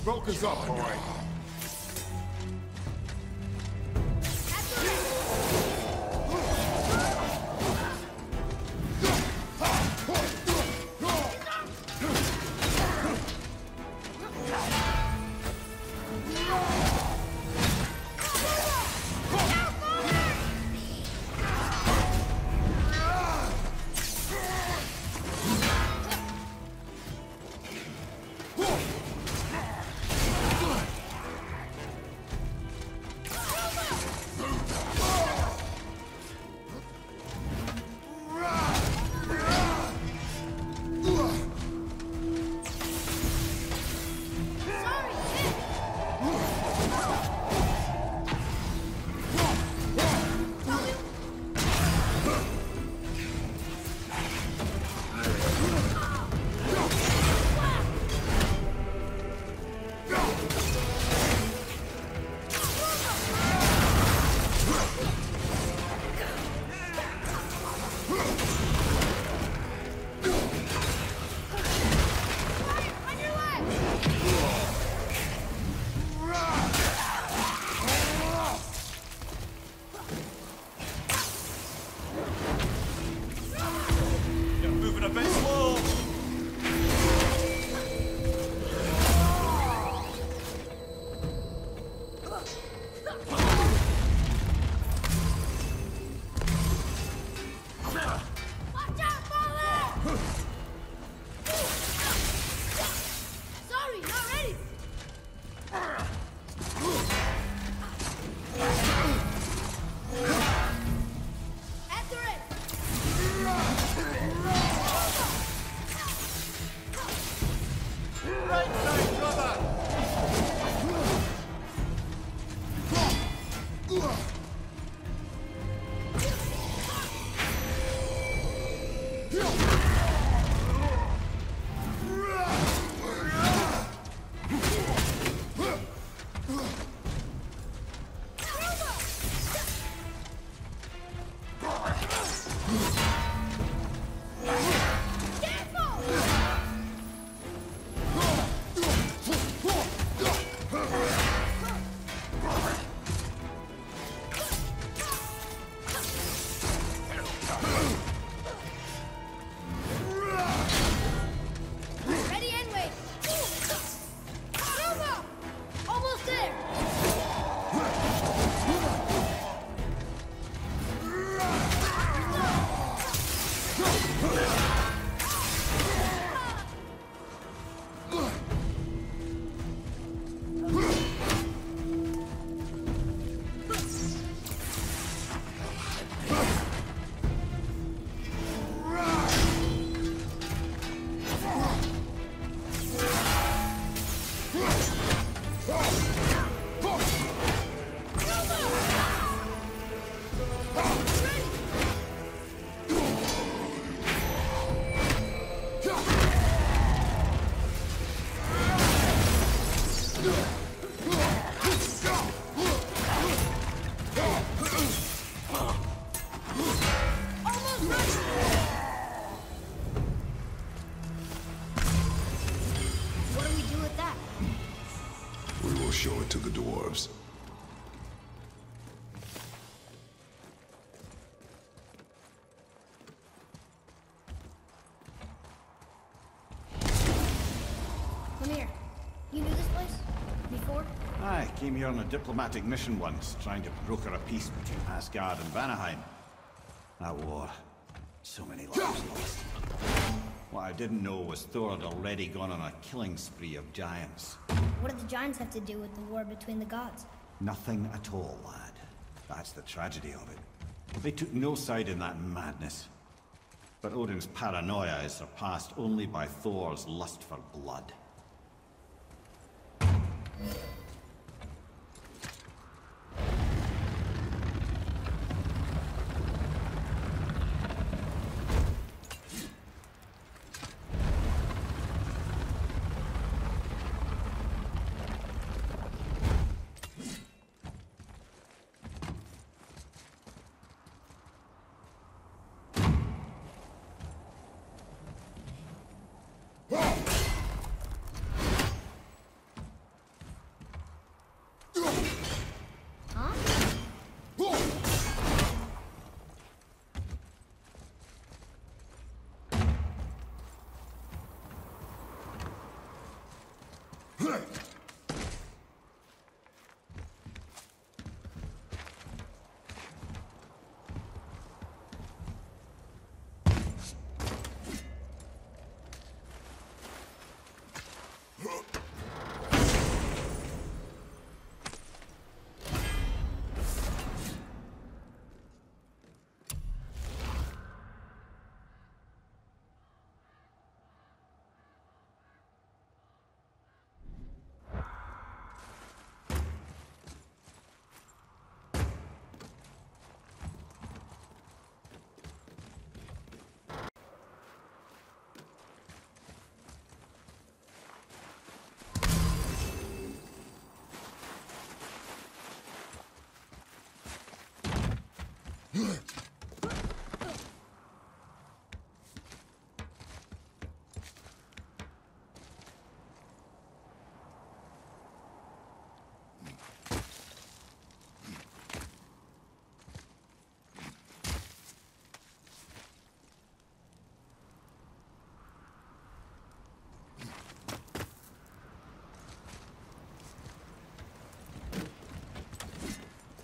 broke us up, all right. To the dwarves. Come here. You knew this place? Before? I came here on a diplomatic mission once, trying to broker a peace between Asgard and Vanaheim. That war. So many lives lost. What I didn't know was Thor had already gone on a killing spree of giants. What do the giants have to do with the war between the gods? Nothing at all, lad. That's the tragedy of it. They took no side in that madness. But Odin's paranoia is surpassed only by Thor's lust for blood.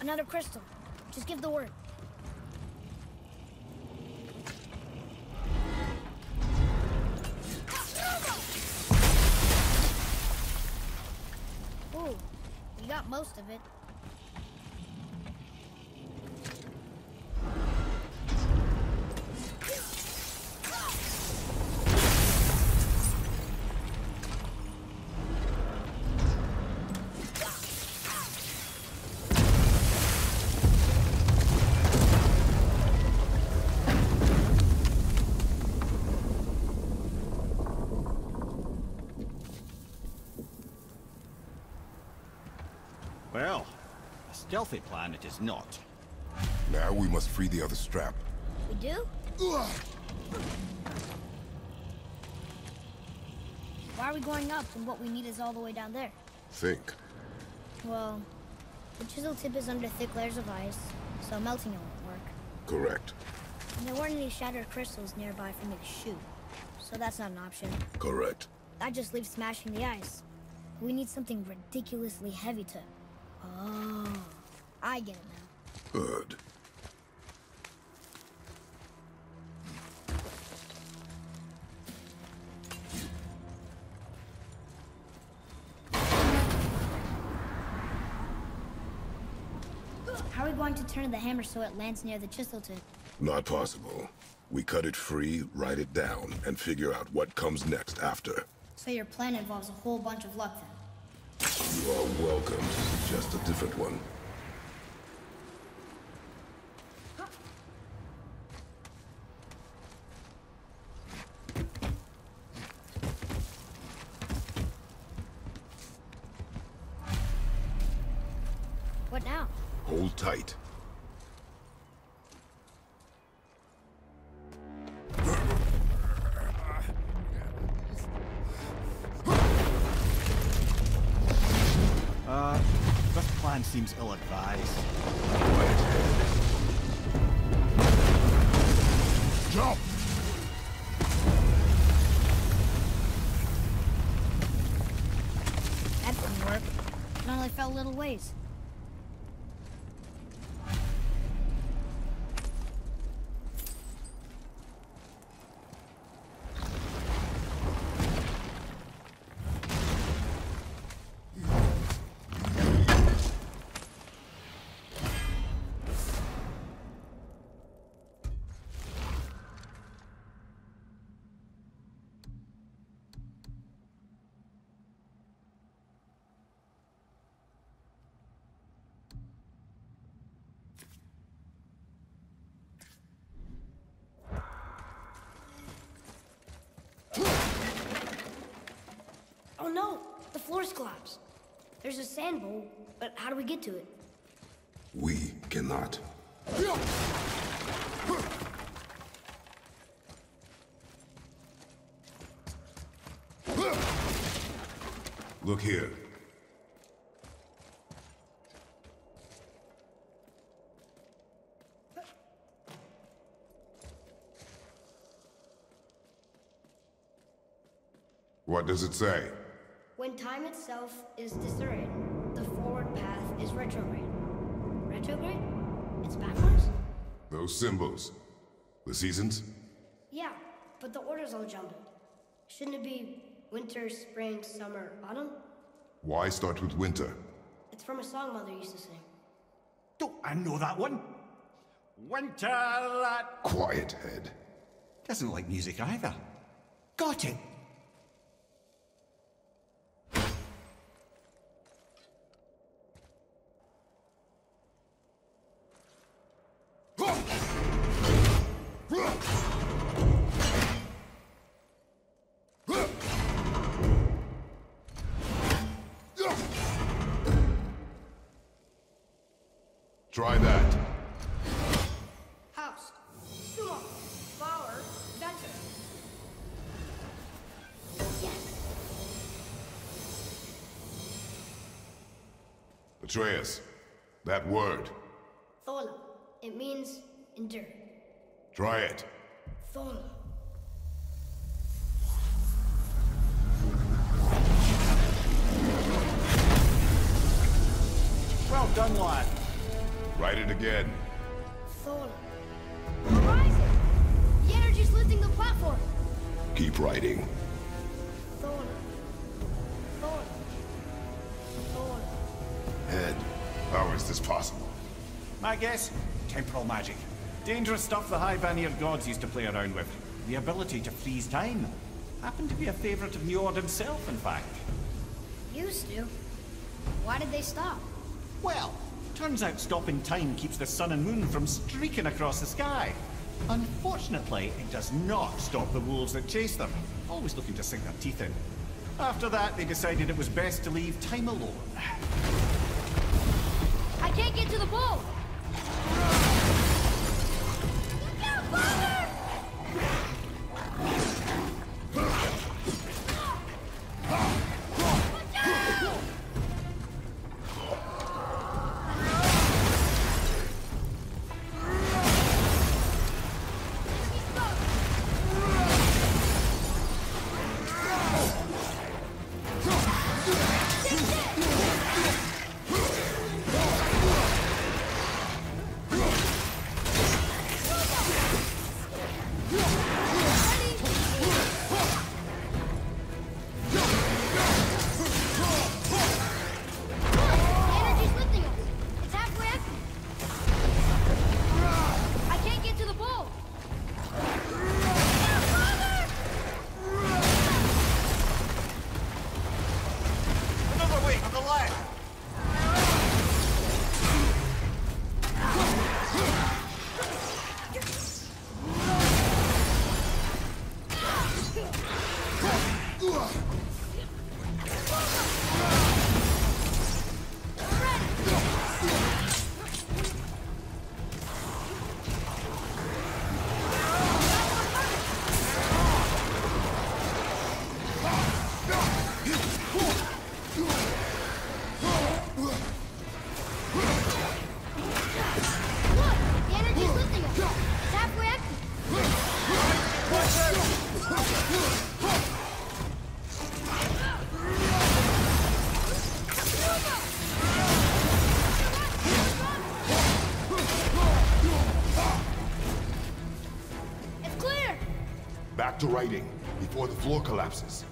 Another crystal. Just give the word. Ooh, you got most of it. Well, a stealthy plan it is not. Now we must free the other strap. We do? Why are we going up when what we need is all the way down there? Think. Well, the chisel tip is under thick layers of ice, so melting it won't work. Correct. And there weren't any shattered crystals nearby for me to shoot, so that's not an option. Correct. That just leaves smashing the ice. We need something ridiculously heavy to... Oh, I get it now. Good. How are we going to turn the hammer so it lands near the chisel tip? Not possible. We cut it free, write it down, and figure out what comes next after. So your plan involves a whole bunch of luck then? You are welcome to suggest a different one. What now? Hold tight. This plan seems ill-advised. Jump! That didn't work. It only fell a little ways. Oh no! The floor's collapsed. There's a sand bowl, but how do we get to it? We cannot. Look here. What does it say? When time itself is disarrayed, the forward path is retrograde. Retrograde? It's backwards? Those symbols. The seasons? Yeah, but the order's all jumbled. Shouldn't it be winter, spring, summer, autumn? Why start with winter? It's from a song Mother used to sing. Don't I know that one? Winter that Quiet, head. doesn't like music either. Got it. Try that. House. Sumo. Flower. Venter. Yes. Atreus, that word. Thola. It means endure. Try it. Thola. Well done, lad. Write it again. Thor. Horizon! The energy's lifting the platform! Keep writing. Thor. Thor. Thor. Head, how is this possible? My guess? Temporal magic. Dangerous stuff the High Vanir gods used to play around with. The ability to freeze time. Happened to be a favorite of Njord himself, in fact. Used to. Why did they stop? Well, turns out stopping time keeps the sun and moon from streaking across the sky. Unfortunately, it does not stop the wolves that chase them, always looking to sink their teeth in. After that, they decided it was best to leave time alone. I can't get to the bowl! Look out, Father! Watch out! Back to writing, before the floor collapses.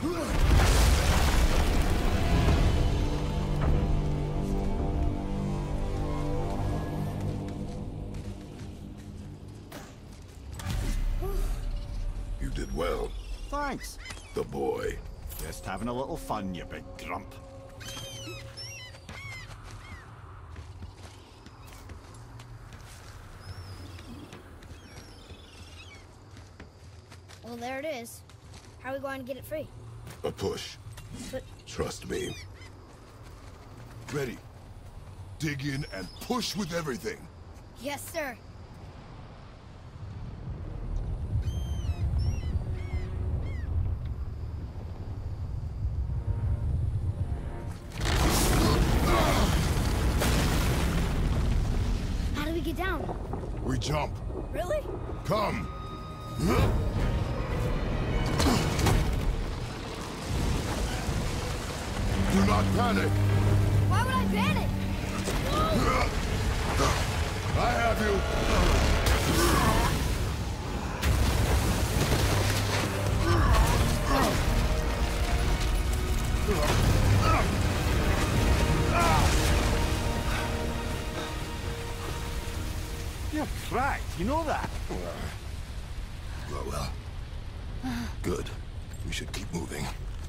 You did well. Thanks. The boy. Just having a little fun, you big grump. Well, there it is. How are we going to get it free? A push. But Trust me. Ready. Dig in and push with everything. yes, sir. How do we get down? We jump. Really? Come. Do not panic. Why would I panic? I have you. You're cracked, you know that? Well. Good. We should keep moving.